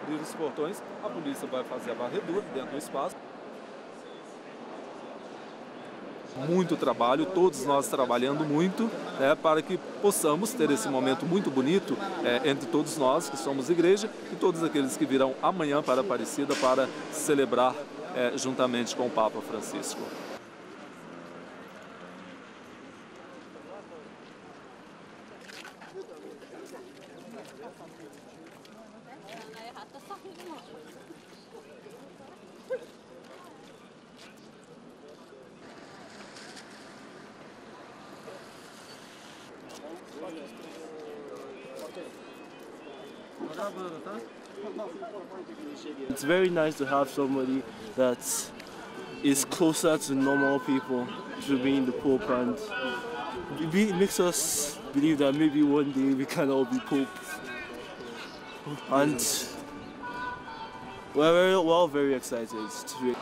abrir os portões, a polícia vai fazer a varredura dentro do espaço. Muito trabalho, todos nós trabalhando muito, né, para que possamos ter esse momento muito bonito entre todos nós que somos igreja e todos aqueles que virão amanhã para Aparecida para celebrar juntamente com o Papa Francisco. It's very nice to have somebody that is closer to normal people to being the Pope, and it makes us believe that maybe one day we can all be Pope. And we're all very excited to be.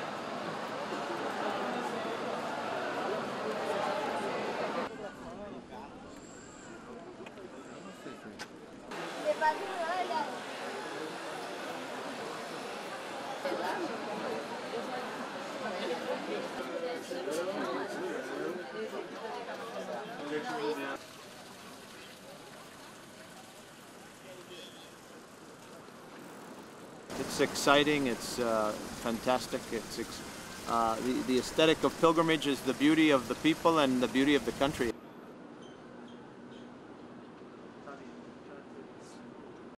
It's exciting, it's fantastic, the aesthetic of pilgrimage is the beauty of the people and the beauty of the country.